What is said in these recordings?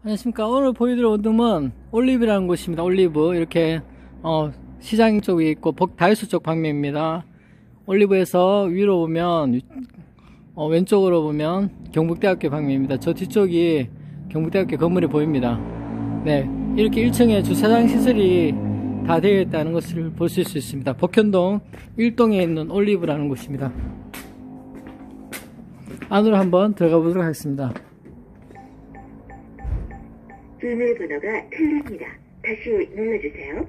안녕하십니까. 오늘 보여드릴 원룸은 올리브라는 곳입니다. 올리브. 이렇게 시장 쪽에 있고 다이소 쪽 방면입니다. 올리브에서 위로 보면 왼쪽으로 보면 경북대학교 방면입니다. 저 뒤쪽이 경북대학교 건물이 보입니다. 네, 이렇게 1층에 주차장 시설이 다 되어 있다는 것을 보실 수 있습니다. 복현동 1동에 있는 올리브라는 곳입니다. 안으로 한번 들어가 보도록 하겠습니다. 비밀번호가 틀립니다. 다시 눌러주세요.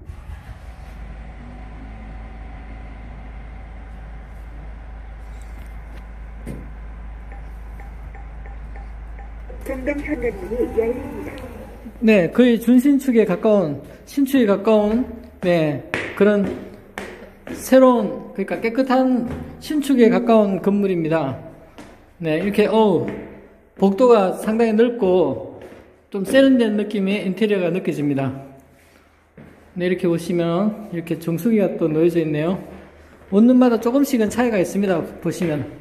공동 현관문이 열립니다. 네, 거의 준신축에 가까운, 신축에 가까운, 네, 그런 새로운, 그러니까 깨끗한 신축에 가까운 건물입니다. 네, 이렇게, 복도가 상당히 넓고, 좀 세련된 느낌의 인테리어가 느껴집니다. 네, 이렇게 보시면, 이렇게 정수기가 또 놓여져 있네요. 원룸마다 조금씩은 차이가 있습니다. 보시면.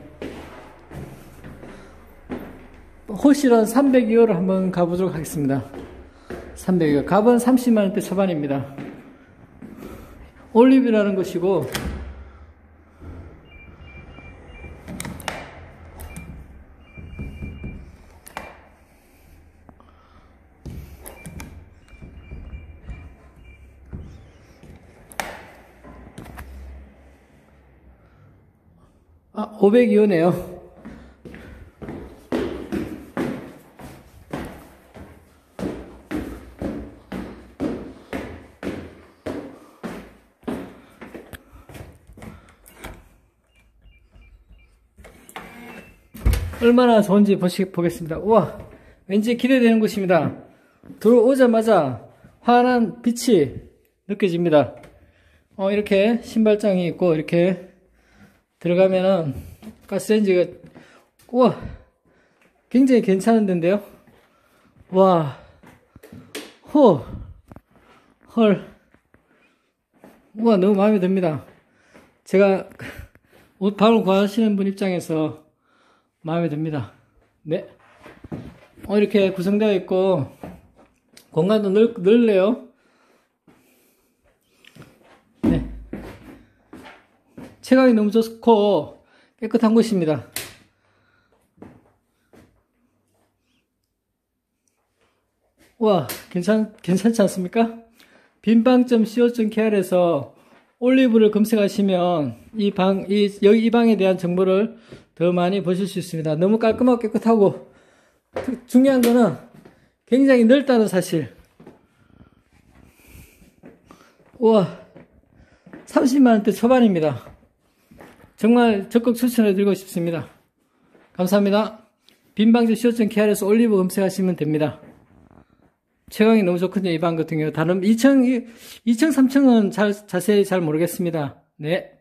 호실은 302호로 한번 가보도록 하겠습니다. 302호. 값은 30만원대 초반입니다. 올리브라는 곳이고, 아, 502호네요. 얼마나 좋은지 보겠습니다. 우와, 왠지 기대되는 곳입니다. 들어오자마자 환한 빛이 느껴집니다. 이렇게 신발장이 있고, 이렇게 들어가면은 가스레인지가, 우와, 굉장히 괜찮은 데인데요. 와, 헐, 우와, 너무 마음에 듭니다. 제가 옷 방을 구하시는 분 입장에서 마음에 듭니다. 네. 이렇게 구성되어 있고, 공간도 넓네요. 네. 채광이 너무 좋고, 깨끗한 곳입니다. 우와, 괜찮지 않습니까? 빈방.co.kr에서 올리브를 검색하시면 이 방에 대한 정보를 더 많이 보실 수 있습니다. 너무 깔끔하고 깨끗하고, 중요한 거는 굉장히 넓다는 사실. 우와, 30만원대 초반입니다. 정말 적극 추천해드리고 싶습니다. 감사합니다. 빈방지.co.kr에서 올리브 검색하시면 됩니다. 채광이 너무 좋거든요. 이 방 같은 경우. 다른 2층, 3층은 자세히 잘 모르겠습니다. 네.